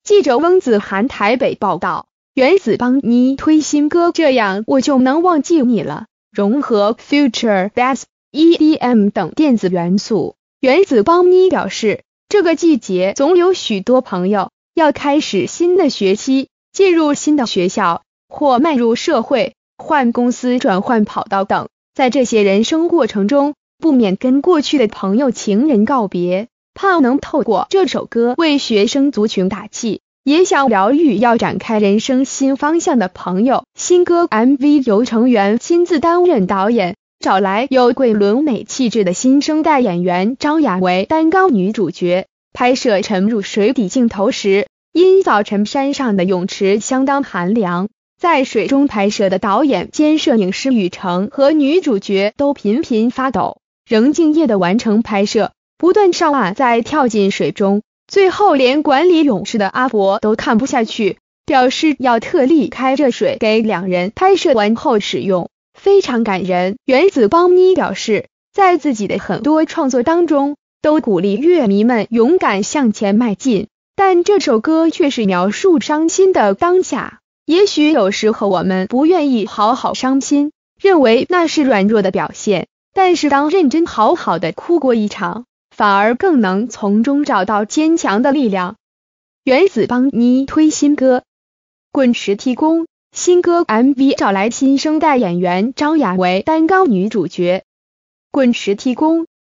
记者翁子涵台北报道，原子帮你推新歌，这样我就能忘记你了。融合 Future Bass、EDM 等电子元素，原子帮你表示，这个季节总有许多朋友要开始新的学期，进入新的学校，或迈入社会，换公司、转换跑道等。在这些人生过程中，不免跟过去的朋友、情人告别，盼能透过这首歌为学生族群打气，也想疗愈要展开人生新方向的朋友。新歌 MV 由成员亲自担任导演，找来有桂纶镁气质的新生代演员张雅为担纲女主角。拍摄沉入水底镜头时，因早晨山上的泳池相当寒凉，在水中拍摄的导演兼摄影师雨成和女主角都频频发抖，仍敬业的完成拍摄，不断上岸再跳进水中，最后连管理泳池的阿伯都看不下去，表示要特例开热水给两人拍摄完后使用，非常感人。原子帮你表示，在自己的很多创作当中都鼓励乐迷们勇敢向前迈进，但这首歌却是描述伤心的当下。也许有时候我们不愿意好好伤心，认为那是软弱的表现，但是当认真好好的哭过一场，反而更能从中找到坚强的力量。原子帮你推新歌，滚石提供。新歌 MV 找来新生代演员张雅为担纲女主角。滚石提供。